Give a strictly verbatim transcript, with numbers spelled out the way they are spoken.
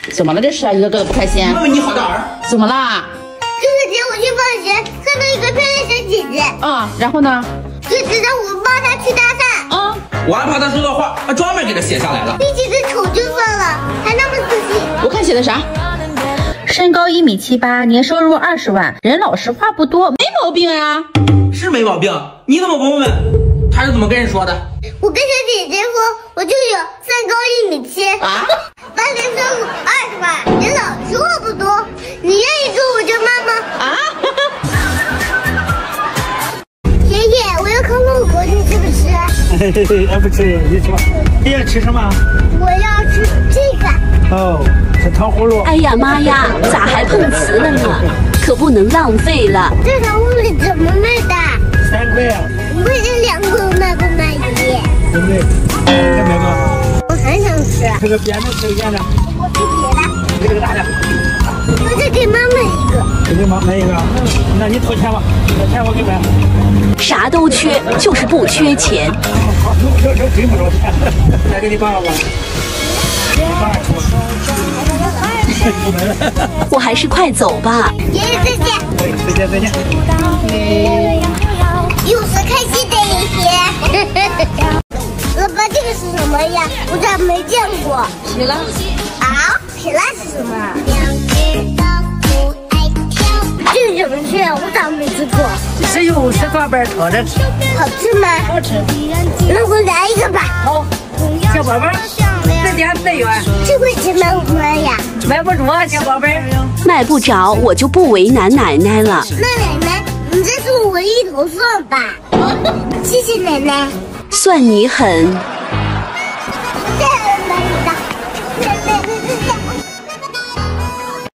怎么了？这是一个个都不开心。 问问你好大儿， 怎么啦？ 这个节我去放学，看到一个漂亮小姐姐， 啊，然后呢？ 就知道我帮她去搭讪。 啊， 我还怕他说的话，还专门给他写下来了。 比起这丑就算了，还那么自信。 我看写的啥？身高一米七八，年收入二十万，人老实话不多，没毛病啊。 是没毛病，你怎么不问问他是怎么跟人说的？ 我跟小姐姐说，我就有身高一米七啊， 半年收入二十万，人老实话不多。你愿意做我舅妈吗？ 啊？ 爷爷，我要烤火锅，你吃不吃？ 嘿嘿嘿，俺不吃，你说你要吃什么？ 我要吃这个。 哦，是糖葫芦。 哎呀妈呀，咋还碰瓷了呢？可不能浪费了。 这糖葫芦怎么卖的？ 三块啊。 不会这两个卖不卖爷？ 对不对？再买个。 我很想吃。 这个扁的，这个圆的。 我吃别的。 你这个大的。 我再给妈妈一个。 给你妈买一个，那你掏钱吧，掏钱我给买。 啥都缺，就是不缺钱。 这这真不着钱，再给你爸爸吧。 我还是快走吧。 爷爷再见。 再见再见。 又是开心的一天。老爸，这个是什么呀？我咋没见过？ 皮拉啊，皮拉是什么？这个怎么吃？我咋没吃过？ 是油是抓板炒着吃。 好吃吗？ 好吃。 那我来一个吧。 好，小宝贝，这点再远。 这会吃卖不卖呀？ 买不着啊，小宝贝。 卖不着，我就不为难奶奶了。 那奶奶，你再送我一头蒜吧。谢谢奶奶。 算你狠。